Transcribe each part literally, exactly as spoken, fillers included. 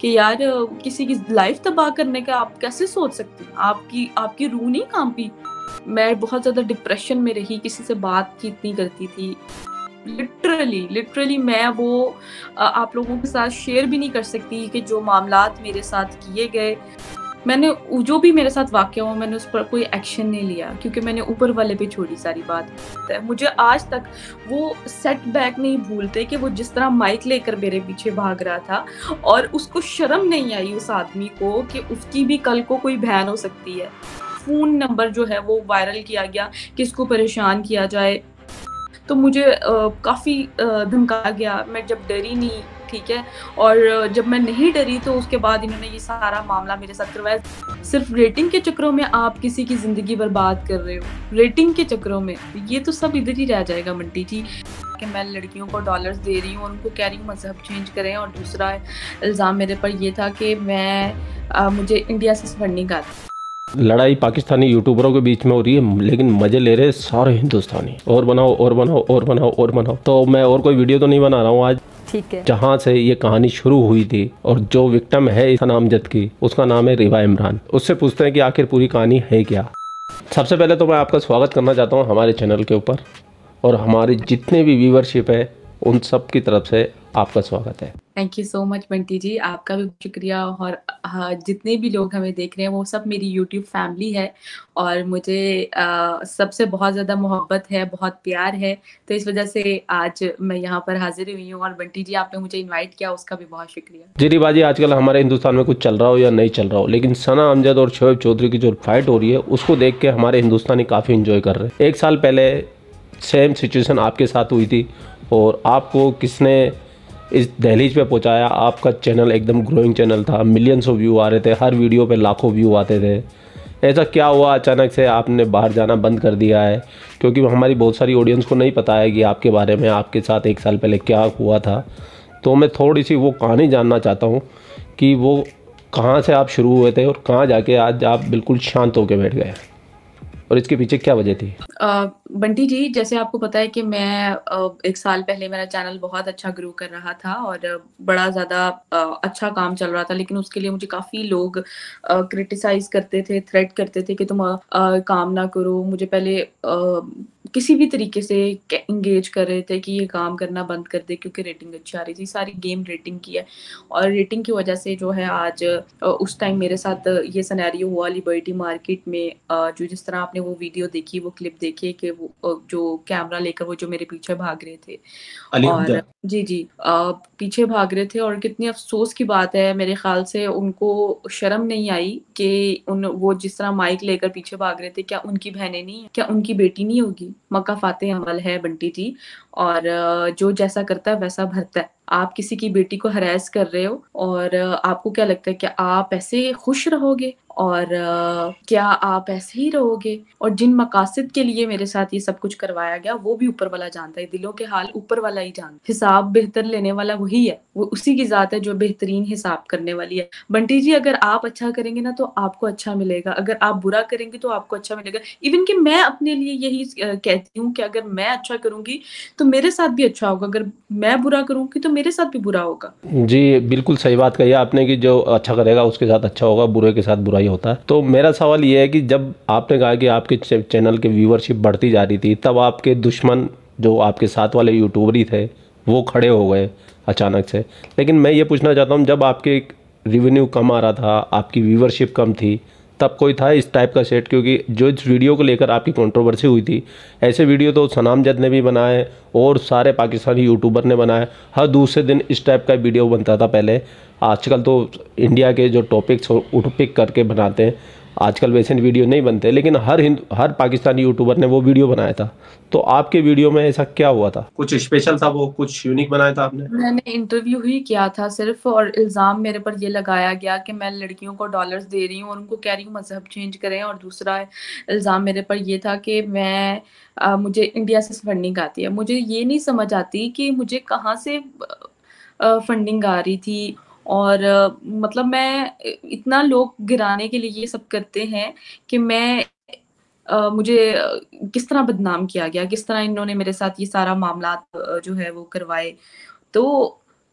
कि यार किसी की लाइफ तबाह करने का आप कैसे सोच सकते हैं? आपकी आपकी रूह नहीं कांपी? मैं बहुत ज़्यादा डिप्रेशन में रही, किसी से बातचीत नहीं करती थी। लिटरली लिटरली मैं वो अ, आप लोगों के साथ शेयर भी नहीं कर सकती कि जो मामलात मेरे साथ किए गए, मैंने उ जो भी मेरे साथ वाक़या हुआ मैंने उस पर कोई एक्शन नहीं लिया क्योंकि मैंने ऊपर वाले पे छोड़ी सारी बात। मुझे आज तक वो सेटबैक नहीं भूलते कि वो जिस तरह माइक लेकर मेरे पीछे भाग रहा था और उसको शर्म नहीं आई उस आदमी को कि उसकी भी कल को कोई बहन हो सकती है। फ़ोन नंबर जो है वो वायरल किया गया कि इसको परेशान किया जाए। तो मुझे अ, काफ़ी अ, धमकाया गया, मैं जब डरी नहीं, ठीक है? और जब मैं नहीं डरी तो उसके बाद इन्होंने ये सारा मामला मेरे साथ करवाया। सिर्फ़ रेटिंग के चक्करों में आप किसी की ज़िंदगी बर्बाद कर रहे हो, रेटिंग के चक्करों में, ये तो सब इधर ही रह जाएगा बंटी जी। कि मैं लड़कियों को डॉलर्स दे रही हूँ और उनको कह रही हूँ मज़हब चेंज करें और दूसरा इल्ज़ाम मेरे पर ये था कि मैं अ, मुझे इंडिया से फंडिंग आती। लड़ाई पाकिस्तानी यूट्यूबरों के बीच में हो रही है, लेकिन मजे ले रहे सारे हिंदुस्तानी। और बनाओ और बनाओ और बनाओ और बनाओ। तो मैं और कोई वीडियो तो नहीं बना रहा हूँ आज, ठीक है। जहाँ से ये कहानी शुरू हुई थी और जो विक्टिम है इस नामजद की, उसका नाम है रिवा इमरान। उससे पूछते हैं कि आखिर पूरी कहानी है क्या। सबसे पहले तो मैं आपका स्वागत करना चाहता हूँ हमारे चैनल के ऊपर, और हमारे जितने भी व्यूअरशिप है उन सब की तरफ से आपका स्वागत है। Thank you so much Bunty ji, आपका भी शुक्रिया। और हाँ, जितने भी लोग हमें देख रहे हैं वो सब मेरी यूट्यूब फैमिली है और मुझे आ, सबसे बहुत ज़्यादा मोहब्बत है, बहुत प्यार है। तो इस वजह से आज मैं यहाँ पर हाजिर हुई हूँ और बंटी जी आपने मुझे इनवाइट किया, उसका भी बहुत शुक्रिया। जी रिवा जी, आजकल हमारे हिंदुस्तान में कुछ चल रहा हो या नहीं चल रहा हो, लेकिन सना अमजद और शोएब चौधरी की जो फाइट हो रही है उसको देख के हमारे हिंदुस्तानी काफ़ी इंजॉय कर रहे हैं। एक साल पहले सेम सिचुएशन आपके साथ हुई थी और आपको किसने इस दहलीज पे पहुंचाया? आपका चैनल एकदम ग्रोइंग चैनल था, मिलियंस ऑफ व्यू आ रहे थे, हर वीडियो पे लाखों व्यू आते थे। ऐसा क्या हुआ अचानक से आपने बाहर जाना बंद कर दिया है? क्योंकि हमारी बहुत सारी ऑडियंस को नहीं पता है कि आपके बारे में, आपके साथ एक साल पहले क्या हुआ था। तो मैं थोड़ी सी वो कहानी जानना चाहता हूँ कि वो कहाँ से आप शुरू हुए थे और कहाँ जाके आज आप बिल्कुल शांत होकर बैठ गए, और इसके पीछे क्या वजह थी? अ, बंटी जी, जैसे आपको पता है कि मैं अ, एक साल पहले मेरा चैनल बहुत अच्छा ग्रो कर रहा था और बड़ा ज़्यादा अ, अच्छा काम चल रहा था, लेकिन उसके लिए मुझे काफ़ी लोग अ, क्रिटिसाइज़ करते थे, थ्रेट करते थे कि तुम अ, काम ना करो। मुझे पहले अ, किसी भी तरीके से क एंगेज कर रहे थे कि ये काम करना बंद कर दे क्योंकि रेटिंग अच्छी आ रही थी। सारी गेम रेटिंग की है और रेटिंग की वजह से जो है आज अ, उस टाइम मेरे साथ ये सिनेरियो हुआ लिबर्टी मार्केट में। अ, जो जिस तरह आपने वो वीडियो देखी, वो क्लिप देखी कि वो अ, जो कैमरा लेकर वो जो मेरे पीछे भाग रहे थे अली और हमजा। जी, जी। अ, पीछे भाग रहे थे और कितनी अफ़सोस की बात है, मेरे ख़्याल से उनको शर्म नहीं आई कि उन वो जिस तरह माइक लेकर पीछे भाग रहे थे, क्या उनकी बहनें नहीं हैं? क्या उनकी बेटी नहीं होगी? मक्का फ़ाते अमल है बंटी जी, और अ, जो जैसा करता है वैसा भरता है। आप किसी की बेटी को हैरेस कर रहे हो और अ, आपको क्या लगता है, क्या आप ऐसे खुश रहोगे? और अ, क्या आप ऐसे ही रहोगे? और जिन मकासद के लिए मेरे साथ ये सब कुछ करवाया गया, वो भी ऊपर वाला जानता है, दिलों के हाल ऊपर वाला ही जानता है। हिसाब बेहतर लेने वाला वही है, वो उसी की ज़ात है जो बेहतरीन हिसाब करने वाली है। बंटी जी, अगर आप अच्छा करेंगे ना तो आपको अच्छा मिलेगा, अगर आप बुरा करेंगे तो आपको अच्छा मिलेगा। इवन कि मैं अपने लिए यही अ, कहती हूँ कि अगर मैं अच्छा करूँगी तो मेरे साथ भी अच्छा होगा, अगर मैं बुरा करूँगी तो मेरे साथ भी बुरा होगा। जी, बिल्कुल सही बात कही आपने कि जो अच्छा करेगा उसके साथ अच्छा होगा, बुरे के साथ बुरा ही होता है। तो मेरा सवाल ये है कि जब आपने कहा कि आपके चे चैनल की व्यूअरशिप बढ़ती जा रही थी, तब आपके दुश्मन जो आपके साथ वाले यूट्यूबर ही थे, वो खड़े हो गए अचानक से। लेकिन मैं ये पूछना चाहता हूँ, जब आपके रेवेन्यू कम आ रहा था, आपकी व्यूअरशिप कम थी, तब कोई था इस टाइप का सेट? क्योंकि जो इस वीडियो को लेकर आपकी कंट्रोवर्सी हुई थी, ऐसे वीडियो तो सनाम जद ने भी बनाए और सारे पाकिस्तानी यूट्यूबर ने बनाए। हर दूसरे दिन इस टाइप का वीडियो बनता था पहले। आजकल तो इंडिया के जो टॉपिक्स उठ पिक करके बनाते हैं, आजकल वैसे वीडियो नहीं बनते, लेकिन हर हिंदू हर पाकिस्तानी यूट्यूबर ने वो वीडियो बनाया था। तो आपके वीडियो में ऐसा क्या हुआ था? कुछ स्पेशल था, वो कुछ यूनिक बनाया था आपने? मैंने इंटरव्यू ही किया था सिर्फ और इल्ज़ाम मेरे पर ये लगाया गया कि मैं लड़कियों को डॉलर्स दे रही हूँ और उनको कह रही हूँ मज़हब चेंज करें, और दूसरा इल्ज़ाम मेरे पर ये था कि मैं अ, मुझे इंडिया से फंडिंग आती है। मुझे ये नहीं समझ आती कि मुझे कहाँ से अ, फंडिंग आ रही थी और अ, मतलब मैं इ इतना लोग गिराने के लिए ये सब करते हैं कि मैं अ, मुझे अ, किस तरह बदनाम किया गया, किस तरह इन्होंने मेरे साथ ये सारा मामलात अ, जो है वो करवाए। तो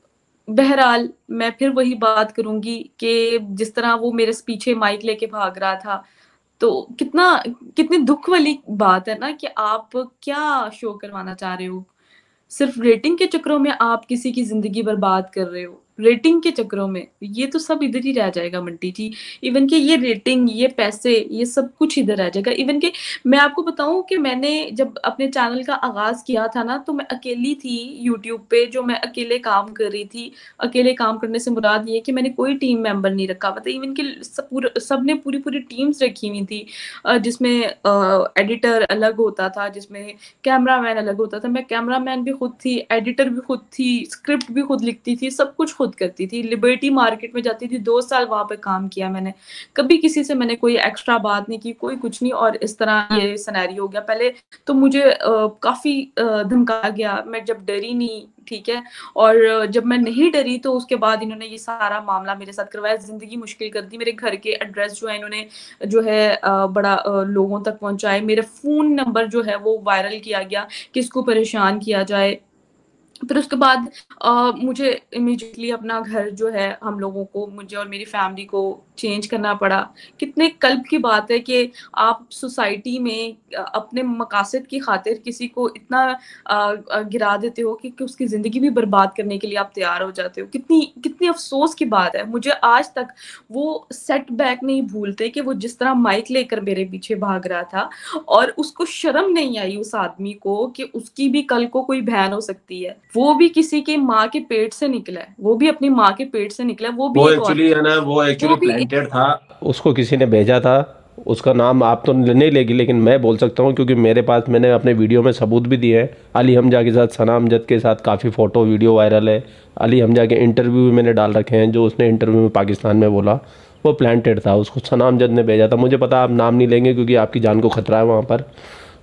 बहरहाल मैं फिर वही बात करूँगी कि जिस तरह वो मेरे स पीछे माइक लेके भाग रहा था, तो कितना कितनी दुःख वाली बात है ना कि आप क्या शो करवाना चाह रहे हो? सिर्फ़ रेटिंग के चक्करों में आप किसी की ज़िंदगी बर्बाद कर रहे हो, रेटिंग के चक्करों में, ये तो सब इधर ही रह जाएगा बंटी जी। इवन कि ये रेटिंग, ये पैसे, ये सब कुछ इधर रह जाएगा। इवन कि मैं आपको बताऊँ कि मैंने जब अपने चैनल का आगाज़ किया था ना, तो मैं अकेली थी यूट्यूब पे, जो मैं अकेले काम कर रही थी। अकेले काम करने से मुराद ये है कि मैंने कोई टीम मेंबर नहीं रखा हुआ था। इवन कि सब पूर सबने पूरी-पूरी टीम्स रखी हुई थी, अ, जिसमें अ, एडिटर अलग होता था, जिसमें कैमरामैन अलग होता था। मैं कैमरामैन भी खुद थी, एडिटर भी खुद थी, स्क्रिप्ट भी खुद लिखती थी, सब कुछ खुद करती थी। लिबर्टी मार्केट में जाती थी, दो साल वहाँ पे काम किया मैंने। कभी किसी से मैंने कोई एक्स्ट्रा बात नहीं की, कोई कुछ नहीं, और इस तरह ये सिनेरियो हो गया। पहले तो मुझे अ, काफ़ी अ, धमकाया गया, मैं जब डरी नहीं, ठीक है? और जब मैं नहीं डरी तो उसके बाद इन्होंने ये सारा मामला मेरे साथ करवाया, ज़िंदगी मुश्किल कर दी। मेरे घर के एड्रेस जो है इन्होंने जो है अ, बड़ा अ, लोगों तक पहुँचाए। मेरा फ़ोन नंबर जो है वो वायरल किया गया, किसको परेशान किया जाए। फिर उसके बाद अ, मुझे इमीडिएटली अपना घर जो है हम लोगों को, मुझे और मेरी फैमिली को चेंज करना पड़ा। कितने कल्ब की बात है कि आप सोसाइटी में अ, अपने मकासद की खातिर किसी को इतना अ अ, गिरा देते हो कि कि उसकी ज़िंदगी भी बर्बाद करने के लिए आप तैयार हो जाते हो। कितनी कितनी अफ़सोस की बात है। मुझे आज तक वो सेटबैक नहीं भूलते कि वो जिस तरह माइक लेकर मेरे पीछे भाग रहा था, और उसको शर्म नहीं आई उस आदमी को कि उसकी भी कल को कोई बहन हो सकती है। वो भी किसी की माँ के पेट से निकला है, वो भी अपनी माँ के पेट से निकला है, वो भी वो एक औरत एक्चुअली है ना, वो एक्चुअली वो भी एक प्लांटेड था। उसको किसी ने भेजा था। उसका नाम आप तो नहीं लेगी, लेकिन मैं बोल सकता हूँ क्योंकि मेरे पास, मैंने अपने वीडियो में सबूत भी दिए हैं। अली हमजा के साथ, सना अमजद के साथ काफ़ी फ़ोटो वीडियो वायरल है। अली हमजा के इंटरव्यू भी मैंने डाल रखे हैं, जो उसने इंटरव्यू में पाकिस्तान में बोला वो प्लांटेड था। उसको सना अमजद ने भेजा था। मुझे पता आप नाम नहीं लेंगे क्योंकि आपकी जान को खतरा है वहाँ पर,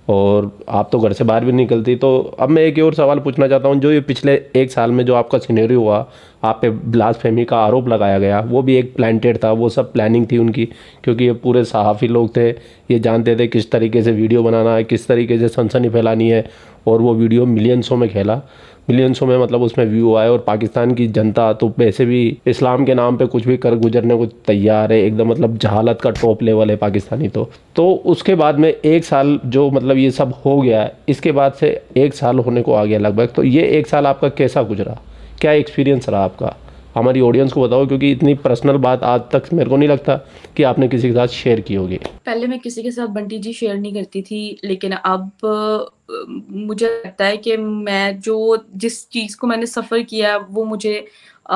और आप तो घर से बाहर भी नहीं निकलती। तो अब मैं एक और सवाल पूछना चाहता हूँ, जो ये पिछले एक साल में जो आपका सिनेरियो हुआ, आप पे ब्लास्फेमी का आरोप लगाया गया, वो भी एक प्लांटेड था, वो सब प्लानिंग थी उनकी, क्योंकि ये पूरे सहाफ़ी लोग थे, ये जानते थे किस तरीके से वीडियो बनाना है, किस तरीके से सनसनी फैलानी है, और वो वीडियो मिलियंसों में खेला। मिलियंसों में मतलब उसमें व्यू आए, और पाकिस्तान की जनता तो वैसे भी इस्लाम के नाम पे कुछ भी कर गुजरने को तैयार है एकदम, मतलब जहालत का टॉप लेवल है पाकिस्तानी। तो तो उसके बाद में एक साल जो मतलब ये सब हो गया, इसके बाद से एक साल होने को आ गया लगभग। तो ये एक साल आपका कैसा गुजरा, क्या एक्सपीरियंस रहा आपका? हमारी ऑडियंस को बताओ, क्योंकि इतनी पर्सनल बात आज तक मेरे को नहीं लगता कि आपने किसी के साथ शेयर की होगी। पहले मैं किसी के साथ बंटी जी शेयर नहीं करती थी, लेकिन अब अ, मुझे लगता है कि मैं जो जिस चीज़ को मैंने सफ़र किया वो मुझे अ,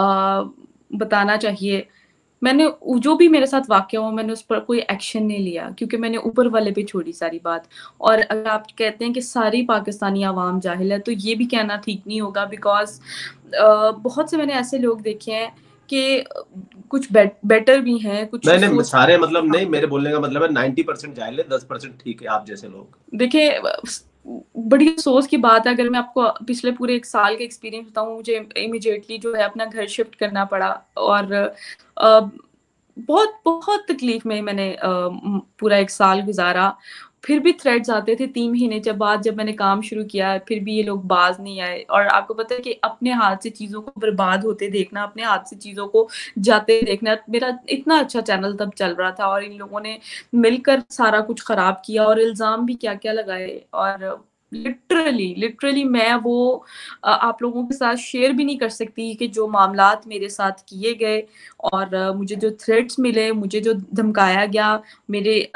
बताना चाहिए। मैंने उ जो भी मेरे साथ वाक़या हुआ, मैंने उस पर कोई एक्शन नहीं लिया, क्योंकि मैंने ऊपर वाले पे छोड़ी सारी बात। और अगर आप कहते हैं कि सारी पाकिस्तानी अवाम जाहिल है, तो ये भी कहना ठीक नहीं होगा, बिकॉज़ अ, बहुत से मैंने ऐसे लोग देखे हैं कि अ, कुछ बेट बेटर भी हैं, कुछ नहीं नहीं, सोच सारे मतलब नहीं, मेरे बोलने का मतलब है नाइन्टी परसेंट जाहिल है, दस परसेंट ठीक है आप जैसे लोग। देखिए, अ, स बड़ी अफ़सोस की बात है, अगर मैं आपको पिछले पूरे एक साल का एक्सपीरियंस बताऊँ, मुझे इमीडिएटली जो है अपना घर शिफ्ट करना पड़ा, और अ, बहुत बहुत तकलीफ़ में मैंने अ, उम, पूरा एक साल गुज़ारा। फिर भी थ्रेड्स आते थे तीन महीने के बाद, जब मैंने काम शुरू किया, फिर भी ये लोग बाज़ नहीं आए। और आपको पता है कि अपने हाथ से चीज़ों को बर्बाद होते देखना, अपने हाथ से चीज़ों को जाते देखना, मेरा इतना अच्छा चैनल तब चल रहा था, और इन लोगों ने मिलकर सारा कुछ ख़राब किया और इल्ज़ाम भी क्या-क्या लगाए। और लिटरली लिटरली मैं वो अ, आप लोगों के साथ शेयर भी नहीं कर सकती कि जो मामलात मेरे साथ किए गए, और अ, मुझे जो थ्रेट्स मिले, मुझे जो धमकाया गया, मेरे अ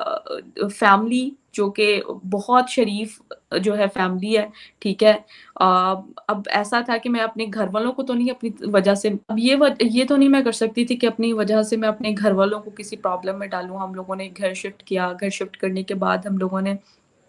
अ, फैमिली जो कि बहुत शरीफ जो है फैमिली है, ठीक है? अ, अब ऐसा था कि मैं अपने घरवालों को तो नहीं अपनी वजह से, अब ये व ये तो नहीं मैं कर सकती थी कि अपनी वजह से मैं अपने घरवालों को किसी प्रॉब्लम में डालूँ। हम लोगों ने घर शिफ्ट किया, घर शिफ्ट करने के बाद हम लोगों ने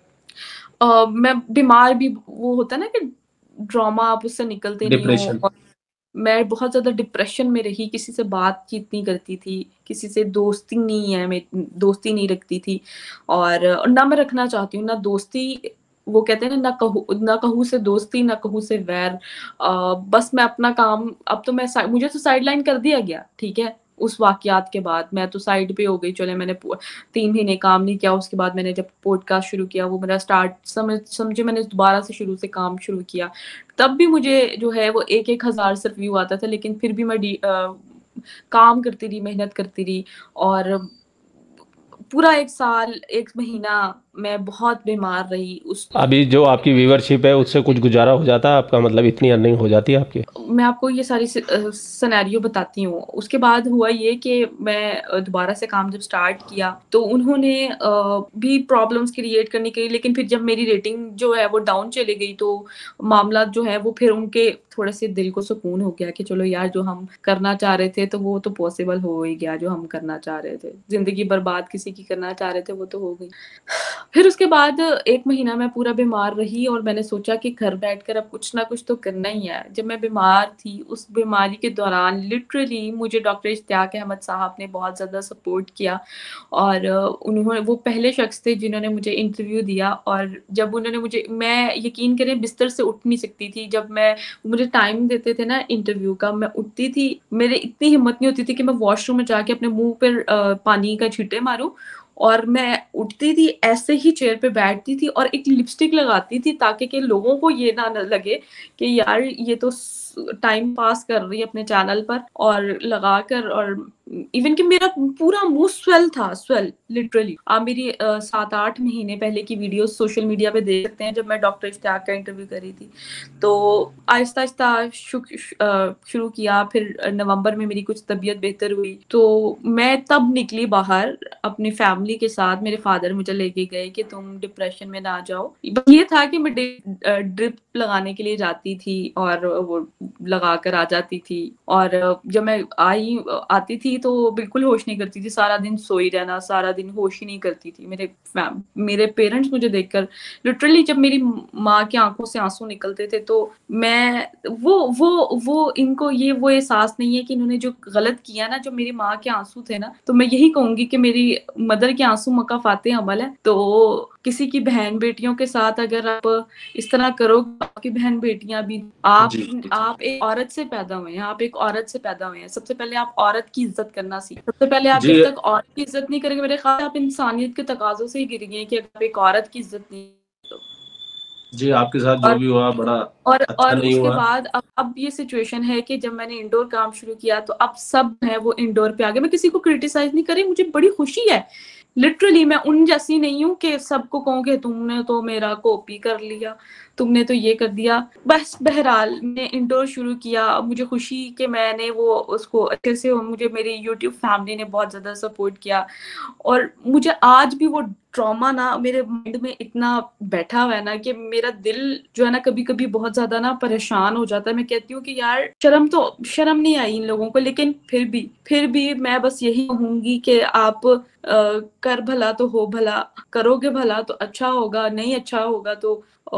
अ, मैं बीमार भी, वो होता है ना कि ट्रॉमा, आप उससे निकलते नहीं हो, डिप्रेशन। और मैं बहुत ज़्यादा डिप्रेशन में रही, किसी से बातचीत नहीं करती थी, किसी से दोस्ती नहीं है, मैं दोस्ती नहीं रखती थी, और और ना मैं रखना चाहती हूँ, ना दोस्ती, वो कहते हैं ना, ना कहू ना कहू से दोस्ती, ना कहू से वैर। अ, बस मैं अपना काम, अब तो मैं सा मुझे तो साइडलाइन कर दिया गया, ठीक है? उस वाक़यात के बाद मैं तो साइड पे हो गई, चले मैंने पू तीन महीने काम नहीं किया, उसके बाद मैंने जब पॉडकास्ट शुरू किया, वो मेरा स्टार्ट समझ समझिए मैंने दोबारा से शुरू से काम शुरू किया। तब भी मुझे जो है वो एक एक हज़ार सिर्फ व्यू आता था, लेकिन फिर भी मैं डी अ, काम करती रही, मेहनत करती रही और पूरा एक साल, एक महीना मैं बहुत बीमार रही उस अभी जो आपकी व्यूअरशिप है उससे कुछ गुजारा हो जाता है आपका, मतलब इतनी अर्निंग हो जाती है आपकी? मैं आपको ये सारी सि अ, सिनेरियो बताती हूँ। उसके बाद हुआ ये कि मैं अ, दोबारा से काम जब स्टार्ट किया, तो उन्होंने अ, भी प्रॉब्लम्स क्रिएट करने के लिए, लेकिन फिर जब मेरी रेटिंग जो है वो डाउन चली गई, तो मामला जो है वो फिर उनके थोड़े-से दिल को सुकून हो गया कि चलो यार, जो हम करना चाह रहे थे, तो वो तो पॉसिबल हो ही गया, जो हम करना चाह रहे थे। ज़िंदगी बर्बाद किसी की करना चाह रहे थे, वो तो हो गई। फिर उसके बाद एक महीना मैं पूरा बीमार रही और मैंने सोचा कि घर बैठकर अब कुछ ना कुछ तो करना ही है। जब मैं बीमार थी, उस बीमारी के दौरान लिटरली मुझे डॉक्टर इश्तियाक अहमद साहब ने बहुत ज़्यादा सपोर्ट किया और उन्होंने वो पहले शख्स थे जिन्होंने मुझे इंटरव्यू दिया। और जब उन्होंने मुझे, मैं यकीन करें बिस्तर से उठ नहीं सकती थी। जब मैं मुझे टाइम देते थे ना इंटरव्यू का, मैं उठती थी, मेरी इतनी हिम्मत नहीं होती थी कि मैं वॉशरूम में जाके अपने मुँह पर अ, पानी का छींटे मारूँ, और मैं उठती थी, ऐसे ही चेयर पे बैठती थी और एक लिपस्टिक लगाती थी ताकि कि लोगों को ये ना न लगे कि यार ये तो स टाइम पास कर रही है अपने चैनल पर, और लगाकर, और इवन कि मेरा पूरा मुँह स्वेल था, स्वेल लिटरली। आप मेरी अ, सात आठ महीने पहले की वीडियोज़ सोशल मीडिया पे देख सकते हैं, जब मैं डॉक्टर इश्तियाक का इंटरव्यू कर रही थी। तो आहिस्ता-आहिस्ता शुक श अ, शुरू किया, फिर नवंबर में मेरी कुछ तबीयत बेहतर हुई, तो मैं तब निकली बाहर अपनी फैमिली के साथ। मेरे फादर मुझे लेके गए कि तुम डिप्रेशन में ना जाओ। बस ये था कि मैं डि अ, ड्रिप लगाने के लिए जाती थी और वो लगाकर आ जाती थी, और जब मैं आई आती थी तो बिल्कुल होश नहीं करती थी, सारा दिन सोई रहना, सारा दिन होश ही नहीं करती थी। मेरे फैम मेरे पेरेंट्स मुझे देखकर लिटरली, जब मेरी माँ की आँखों से आँसू निकलते थे, तो मैं वो वो वो इनको ये वो एहसास नहीं है कि इन्होंने जो गलत किया ना, जो मेरी माँ के आँसू थे ना, तो मैं यही कहूँगी कि मेरी मदर के आँसू मक्का फाते अमल है। तो किसी की बहन-बेटियों के साथ अगर आप इस तरह करोगे, आपकी बहन-बेटियाँ भी, आप जी। आप एक औरत से पैदा हुए हैं, आप एक औरत से पैदा हुए हैं। सबसे पहले आप औरत की इज़्ज़त करना सीखें। सबसे पहले आप जी। जब तक औरत की इज़्ज़त नहीं करेंगे, मेरे ख्याल आप इंसानियत के तकाज़ों से ही गिर गए कि अगर आप एक औरत की इज़्ज़त नहीं तो। जी, आपके साथ जो और भी हुआ बड़ा और अच्छा और नहीं उसके हुआ। बाद अब अब ये सिचुएशन है कि जब मैंने इंडोर काम शुरू किया, तो अब सब है वो इंडोर पे आ गए। मैं किसी को क्रिटिसाइज़ नहीं कर रही, मुझे बड़ी खुशी है। लिटरली मैं उन जैसी नहीं हूँ कि सबको कहूँ कि तुमने तो मेरा कॉपी कर लिया, तुमने तो ये कर दिया। बस बहरहाल मैंने इंडोर शुरू किया। अब मुझे खुशी कि मैंने वो उसको अच्छे से, मुझे मेरी यूट्यूब फैमिली ने बहुत ज़्यादा सपोर्ट किया, और मुझे आज भी वो ट्रॉमा ना मेरे माइंड में इतना बैठा हुआ है ना कि मेरा दिल जो है ना कभी-कभी बहुत ज़्यादा ना परेशान हो जाता है। मैं कहती हूँ कि यार, शर्म तो शर्म नहीं आई इन लोगों को, लेकिन फिर भी फिर भी मैं बस यही कहूँगी कि आप अ, कर भला तो हो भला, करोगे भला तो अच्छा होगा, नहीं अच्छा होगा तो अ,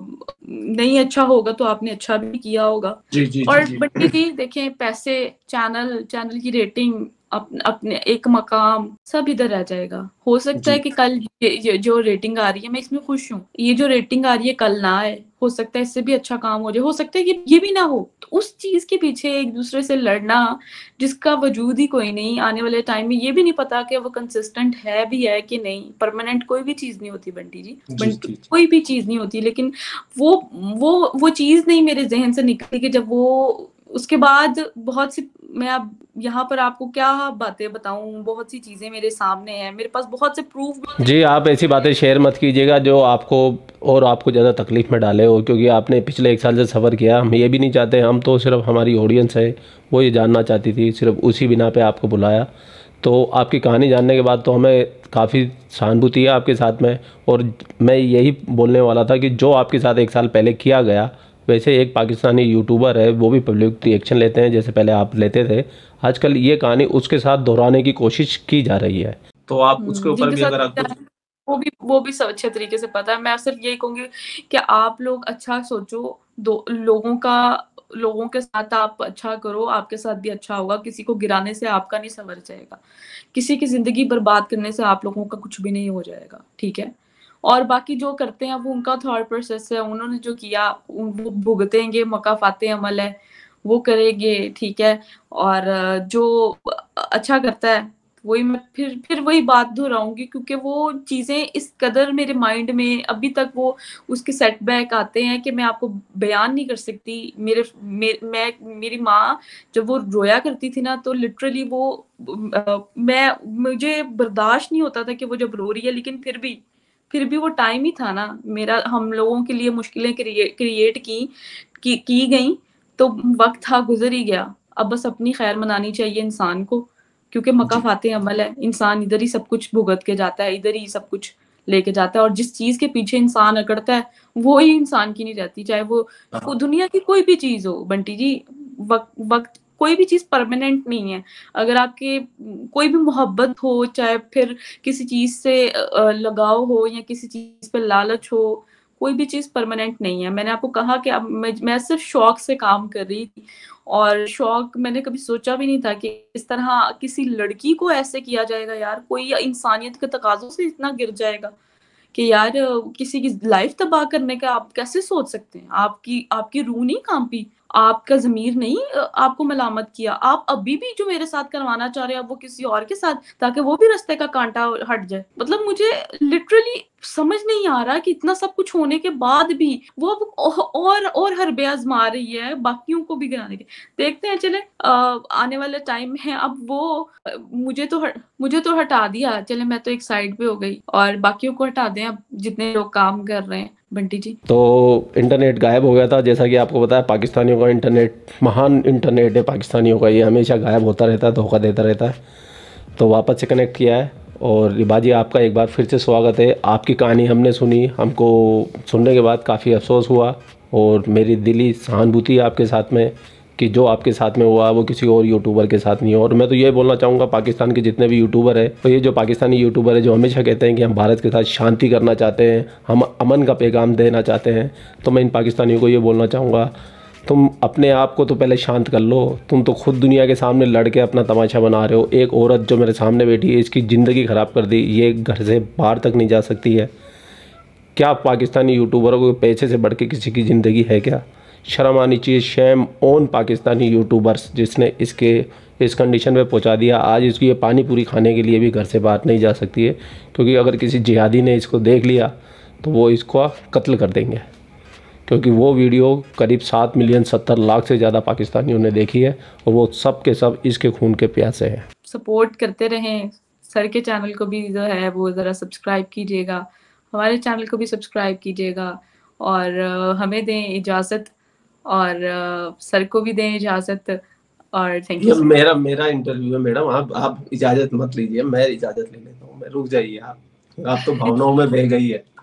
नहीं अच्छा होगा तो आपने अच्छा भी किया होगा। जी, जी, जी, और जी। बंटी जी देखें, पैसे, चैनल चैनल की रेटिंग, अप अपने एक मकाम, सब इधर रह जाएगा। हो सकता है जी। कि कल ये ये जो रेटिंग आ रही है, मैं इसमें खुश हूँ। ये जो रेटिंग आ रही है कल ना आए, हो सकता है इससे भी अच्छा काम हो जाए, हो सकता है कि ये भी ना हो। तो उस चीज़ के पीछे एक-दूसरे से लड़ना, जिसका वजूद ही कोई नहीं, आने वाले टाइम में ये भी नहीं पता कि वो कंसिस्टेंट है भी है कि नहीं। परमानेंट कोई भी चीज़ नहीं होती बंटी जी, जी, बंट जी, जी। कोई भी चीज़ नहीं होती, लेकिन वो वो वो चीज़ नहीं मेरे ज़हन से निकली कि जब वो, उसके बाद बहुत सी, मैं अब यहाँ पर आपको क्या बातें बताऊँ, बहुत सी चीज़ें मेरे सामने हैं, मेरे पास बहुत से प्रूफ़ भी। जी, आप ऐसी बातें शेयर मत कीजिएगा जो आपको और आपको ज़्यादा तकलीफ़ में डाले हो, क्योंकि आपने पिछले एक साल से सफ़र किया। हम ये भी नहीं चाहते, हम तो सिर्फ़, हमारी ऑडियंस है वो ये जानना चाहती थी, सिर्फ़ उसी बिना पे आपको बुलाया। तो आपकी कहानी जानने के बाद तो हमें काफ़ी सहानुभूति है आपके साथ में, और मैं यही बोलने वाला था कि जो आपके साथ एक साल पहले किया गया, वैसे एक पाकिस्तानी यूट्यूबर है, वो भी पब्लिक रिएक्शन लेते हैं जैसे पहले आप लेते थे। आजकल ये कहानी उसके साथ दोहराने की कोशिश की जा रही है। तो आप उसके हुँ, ऊपर जिनके भी साथ अगर आप किया कुछ। है, वो भी वो भी सब अच्छे तरीके से पता है। मैं सिर्फ़ यही कहूँगी कि आप लोग अच्छा सोचो, दो लोगों का, लोगों के साथ आप अच्छा करो, आपके साथ भी अच्छा होगा। किसी को गिराने से आपका नहीं सँवर जाएगा। किसी की ज़िंदगी बर्बाद करने से आप लोगों का कुछ भी नहीं हो जाएगा, ठीक है? और बाकी जो करते हैं वो उनका थॉट प्रोसेस है, उन्होंने जो किया वो भुगतेंगे, मकाफ़ाते अमल है। वो करेंगे, ठीक है। और अ, जो अच्छा करता है वही मैं फिर फिर वही बात दोहराऊंगी, क्योंकि वो चीजें इस कदर मेरे माइंड में अभी तक वो उसके सेटबैक आते हैं कि मैं आपको बयान नहीं कर सकती। मेरे मे, मैं मेरी माँ जब वो रोया करती थी ना, तो लिटरली वो अ, मैं मुझे बर्दाश्त नहीं होता था कि वो जब रो रही है, लेकिन फिर भी फिर भी वो टाइम ही था ना मेरा, हम लोगों के लिए मुश्किलें क्रिएट की की, की गई, तो वक्त था, गुजर ही गया। अब बस अपनी खैर मनानी चाहिए इंसान को, क्योंकि मका जी। फाते अमल है। इंसान इधर ही सब कुछ भुगत के जाता है, इधर ही सब कुछ लेके जाता है, और जिस चीज के पीछे इंसान अकड़ता है वो ही इंसान की नहीं रहती, चाहे वो को हाँ। दुनिया की कोई भी चीज हो बंटी जी। वक्त वक्त कोई भी चीज परमानेंट नहीं है। अगर आपके कोई भी मोहब्बत हो, चाहे फिर किसी चीज से अ, अ, लगाव हो, या किसी चीज पे लालच हो, कोई भी चीज परमानेंट नहीं है। मैंने आपको कहा कि अब मैं, मैं सिर्फ शौक से काम कर रही थी, और शौक मैंने कभी सोचा भी नहीं था कि इस तरह किसी लड़की को ऐसे किया जाएगा। यार कोई इंसानियत के तकाजों से इतना गिर जाएगा कि यार अ, किसी की लाइफ तबाह करने का आप कैसे सोच सकते हैं? आपकी आपकी रूह नहीं कांपी? आपका ज़मीर नहीं अ, आपको मलामत किया? आप अभी भी जो मेरे साथ करवाना चाह रहे हैं, अब वो किसी और के साथ, ताकि वो भी रास्ते का कांटा हट जाए। मतलब मुझे लिटरली समझ नहीं आ रहा कि इतना सब कुछ होने के बाद भी वो अब औ और और हरबे आज़मा रही है बाकियों को भी गिराने के। देखते हैं, चलें अ, आने वाला टाइम है, अब वो अ, मुझे तो हट मुझे तो हटा दिया, चले मैं तो एक साइड पे हो गई, और बाकियों को हटा दें अब जितने लोग काम कर रहे हैं बंटी जी। तो इंटरनेट गायब हो गया था, जैसा कि आपको पता है पाकिस्तानियों का इंटरनेट महान इंटरनेट है पाकिस्तानियों का, ये हमेशा गायब होता रहता है, धोखा देता रहता है। तो वापस से कनेक्ट किया है। और रिबा जी आपका एक बार फिर से स्वागत है। आपकी कहानी हमने सुनी, हमको सुनने के बाद काफ़ी अफसोस हुआ, और मेरी दिली सहानुभूति है आपके साथ में कि जो आपके साथ में हुआ वो किसी और यूट्यूबर के साथ नहीं हो। और मैं तो ये बोलना चाहूँगा पाकिस्तान के जितने भी यूट्यूबर है, तो ये जो पाकिस्तानी यूट्यूबर है जो हमेशा कहते हैं कि हम भारत के साथ शांति करना चाहते हैं, हम अमन का पैगाम देना चाहते हैं, तो मैं इन पाकिस्तानियों को ये बोलना चाहूँगा, तुम अपने आप को तो पहले शांत कर लो। तुम तो खुद दुनिया के सामने लड़ के अपना तमाशा बना रहे हो। एक औरत जो मेरे सामने बैठी है, इसकी ज़िंदगी ख़राब कर दी, ये घर से बाहर तक नहीं जा सकती है। क्या पाकिस्तानी यूट्यूबरों को पैसे से बढ़ के किसी की ज़िंदगी है क्या? शर्म आनी चाहिए। शैम ऑन पाकिस्तानी यूट्यूबर्स जिसने इसके इस कंडीशन पे पहुंचा दिया। आज इसकी ये पानी पूरी खाने के लिए भी घर से बाहर नहीं जा सकती है, क्योंकि अगर किसी जिहादी ने इसको देख लिया तो वो इसको कत्ल कर देंगे, क्योंकि वो वीडियो करीब सात मिलियन सत्तर लाख से ज़्यादा पाकिस्तानियों ने देखी है, और वो सब के सब इसके खून के प्यासे हैं। सपोर्ट करते रहें। सर के चैनल को भी जो है वो ज़रा सब्सक्राइब कीजिएगा, हमारे चैनल को भी सब्सक्राइब कीजिएगा, और अ, हमें दें इजाज़त, और अ, सर को भी दें इजाज़त, और थैंक यू ये सो मच। मेरा मेरा इंटरव्यू है मैडम, आप आप इजाज़त मत लीजिए, मैं इजाज़त ले लेता हूँ। मैं रुक जाइए, आप आप तो भावनाओं में बह गई है।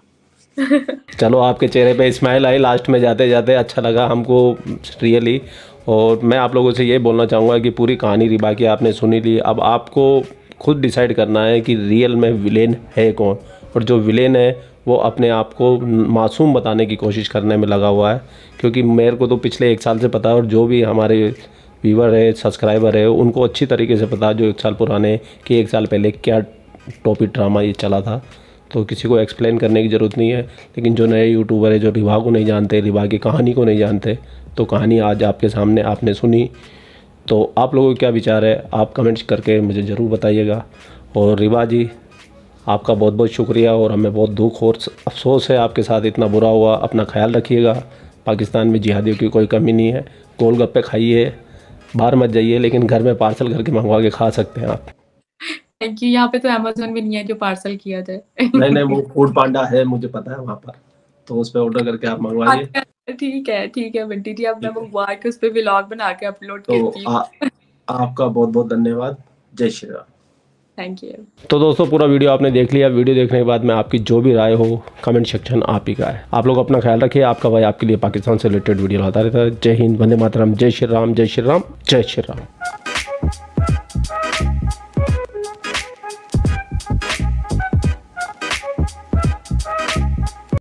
चलो आपके चेहरे पे स्माइल आई लास्ट में जाते जाते, अच्छा लगा हमको रियली। और मैं आप लोगों से ये बोलना चाहूँगा कि पूरी कहानी रिबा की आपने सुनी ली, अब आपको खुद डिसाइड करना है कि रियल में विलेन है कौन, और जो विलेन है वो अपने आप को मासूम बताने की कोशिश करने में लगा हुआ है। क्योंकि मेरे को तो पिछले एक साल से पता है, और जो भी हमारे व्यूवर है, सब्सक्राइबर है, उनको अच्छी तरीके से पता है जो एक साल पुराने कि एक साल पहले क्या टॉपिक ड्रामा ये चला था, तो किसी को एक्सप्लेन करने की ज़रूरत नहीं है। लेकिन जो नए यूट्यूबर है जो रिबा को नहीं जानते, रिबा की कहानी को नहीं जानते, तो कहानी आज आपके सामने आपने सुनी। तो आप लोगों के क्या विचार है आप कमेंट्स करके मुझे ज़रूर बताइएगा। और रिबा जी आपका बहुत बहुत शुक्रिया, और हमें बहुत दुख और अफसोस है आपके साथ इतना बुरा हुआ। अपना ख्याल रखिएगा। पाकिस्तान में जिहादियों की कोई कमी नहीं है। गोलगप्पे खाइए, बाहर मत जाइए, लेकिन घर में पार्सल करके मंगवा के खा सकते हैं आप। Thank you. यहाँ पे तो अमेज़न भी नहीं है जो पार्सल किया जाए। नहीं नहीं, वो फूड पांडा है, मुझे पता है वहाँ पर, तो उस पर ऑर्डर करके आप मंगवाइए। अच्छा, ठीक है ठीक है बंटी जी, अब मैं ठीक है, मंगवा के उस पे व्लॉग बना के अपलोड तो करती आ, हूँ। आपका बहुत बहुत धन्यवाद। जय श्री राम। Thank you. तो दोस्तों पूरा वीडियो आपने देख लिया। वीडियो देखने के बाद में आपकी जो भी राय हो कमेंट सेक्शन आप ही का है। आप लोग अपना ख्याल रखिए। आपका भाई आपके लिए पाकिस्तान से रिलेटेड वीडियो लाता रहता है। जय हिंद, वंदे मातरम, जय श्री राम, जय श्री राम, जय श्री राम।